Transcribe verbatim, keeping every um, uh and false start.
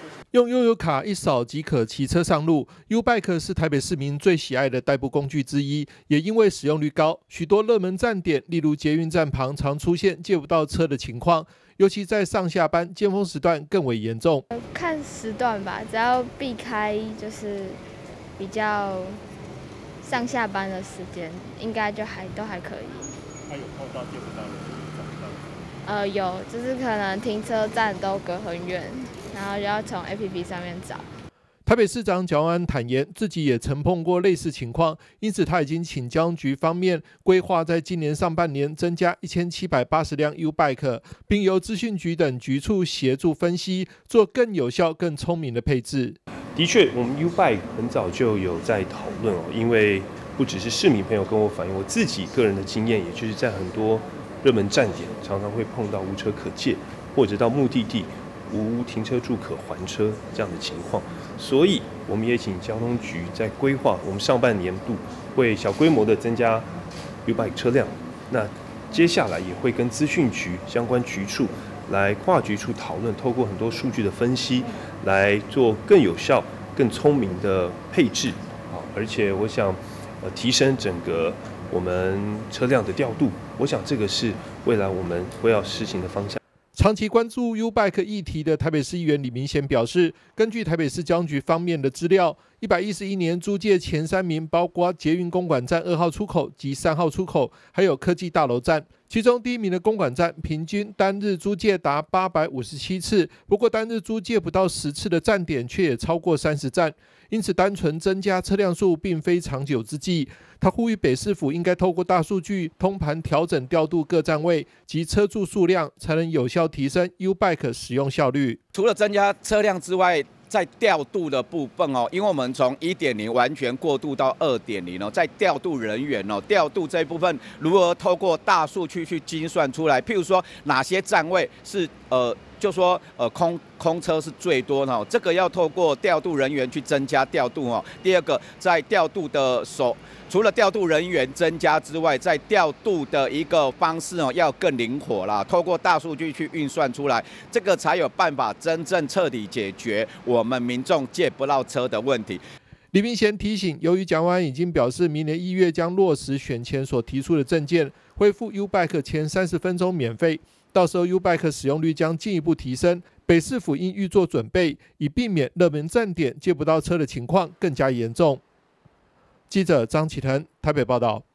用悠游卡一扫即可骑车上路 ，U-Bike 是台北市民最喜爱的代步工具之一，也因为使用率高，许多热门站点，例如捷运站旁，常出现借不到车的情况，尤其在上下班尖峰时段更为严重。 看时段吧，只要避开就是比较上下班的时间，应该就还都还可以。 他有碰到借不到的找不到？ 呃，有，就是可能停车站都隔很远。然后就要从 A P P 上面找。 台北市长蒋万安坦言，自己也曾碰过类似情况，因此他已经请交通局方面规划在今年上半年增加一千七百八十辆 U-Bike， 并由资讯局等局处协助分析，做更有效、更聪明的配置。 的确，我们 U-Bike 很早就有在讨论哦，因为不只是市民朋友跟我反映，我自己个人的经验，也就是在很多热门站点，常常会碰到无车可借，或者到目的地无停车处可还车这样的情况，所以我们也请交通局在规划我们上半年度会小规模的增加 U-Bike 车辆，那接下来也会跟资讯局相关局处来跨局处讨论，透过很多数据的分析来做更有效、更聪明的配置啊，而且我想呃提升整个我们车辆的调度，我想这个是未来我们会要实行的方向。 长期关注 U-Bike 议题的台北市议员李明贤表示，根据台北市交通局方面的资料，一百一十一年租借前三名包括捷运公馆站二号出口及三号出口，还有科技大楼站。其中第一名的公馆站平均单日租借达八百五十七次，不过单日租借不到十次的站点却也超过三十站，因此单纯增加车辆数并非长久之计。他呼吁北市府应该透过大数据通盘调整调度各站位及车柱数量，才能有效提升 U-Bike 使用效率。 除了增加车辆之外，在调度的部分哦，因为我们从 一点零 完全过渡到 二点零 哦，在调度人员哦，调度这一部分如何透过大数据去精算出来，譬如说哪些站位是呃。就说呃空空车是最多的，这个要透过调度人员去增加调度哦。第二个，在调度的手，除了调度人员增加之外，在调度的一个方式哦要更灵活啦，透过大数据去运算出来，这个才有办法真正彻底解决我们民众借不到车的问题。 李明贤提醒，由于蒋万安已经表示，明年一月将落实选前所提出的政见，恢复 U-Bike 前三十分钟免费。到时候 U-Bike 使用率将进一步提升，北市府应预做准备，以避免热门站点借不到车的情况更加严重。记者张启腾台北报道。